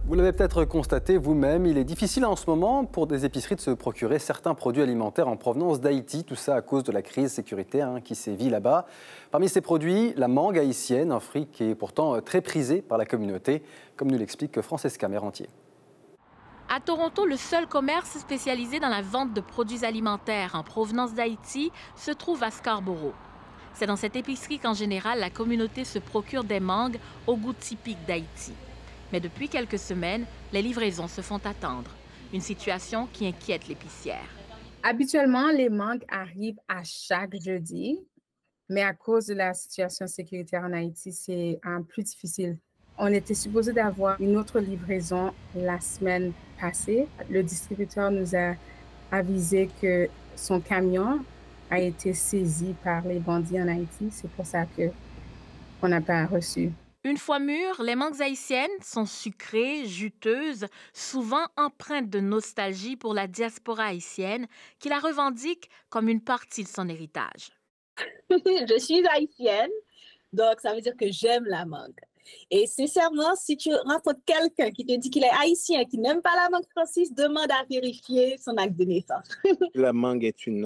Vous l'avez peut-être constaté vous-même, il est difficile en ce moment pour des épiceries de se procurer certains produits alimentaires en provenance d'Haïti, tout ça à cause de la crise sécuritaire qui sévit là-bas. Parmi ces produits, la mangue haïtienne, un fruit qui est pourtant très prisé par la communauté, comme nous l'explique Francesca Merrantier. À Toronto, le seul commerce spécialisé dans la vente de produits alimentaires en provenance d'Haïti se trouve à Scarborough. C'est dans cette épicerie qu'en général, la communauté se procure des mangues au goût typique d'Haïti. Mais depuis quelques semaines, les livraisons se font attendre. Une situation qui inquiète l'épicière. Habituellement, les mangues arrivent à chaque jeudi, mais à cause de la situation sécuritaire en Haïti, c'est plus difficile. On était supposé d'avoir une autre livraison la semaine passée. Le distributeur nous a avisé que son camion a été saisi par les bandits en Haïti. C'est pour ça qu'on n'a pas reçu. Une fois mûres, les mangues haïtiennes sont sucrées, juteuses, souvent empreintes de nostalgie pour la diaspora haïtienne qui la revendique comme une partie de son héritage. Je suis haïtienne, donc ça veut dire que j'aime la mangue. Et sincèrement, si tu rencontres quelqu'un qui te dit qu'il est haïtien, qui n'aime pas la mangue française, demande à vérifier son acte de naissance. La mangue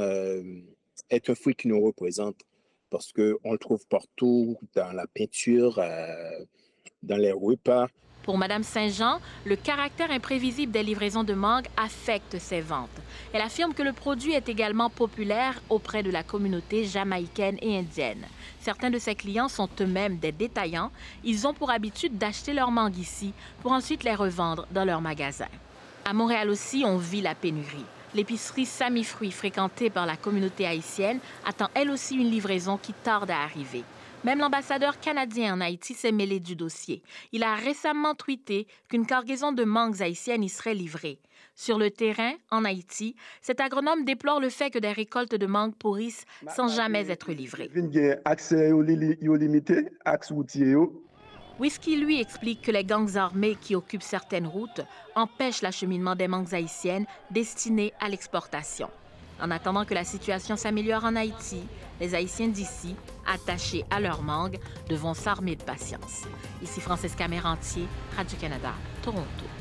est un fruit qui nous représente parce qu'on le trouve partout, dans la peinture, dans les repas. Pour Mme Saint-Jean, le caractère imprévisible des livraisons de mangue affecte ses ventes. Elle affirme que le produit est également populaire auprès de la communauté jamaïcaine et indienne. Certains de ses clients sont eux-mêmes des détaillants. Ils ont pour habitude d'acheter leurs mangues ici pour ensuite les revendre dans leurs magasins. À Montréal aussi, on vit la pénurie. L'épicerie Sami Fruits, fréquentée par la communauté haïtienne, attend elle aussi une livraison qui tarde à arriver. Même l'ambassadeur canadien en Haïti s'est mêlé du dossier. Il a récemment tweeté qu'une cargaison de mangues haïtiennes y serait livrée. Sur le terrain, en Haïti, cet agronome déplore le fait que des récoltes de mangues pourrissent sans jamais être livrées. Whisky, lui, explique que les gangs armés qui occupent certaines routes empêchent l'acheminement des mangues haïtiennes destinées à l'exportation. En attendant que la situation s'améliore en Haïti, les Haïtiens d'ici, attachés à leurs mangues, devront s'armer de patience. Ici Francesca Merrantier, Radio-Canada, Toronto.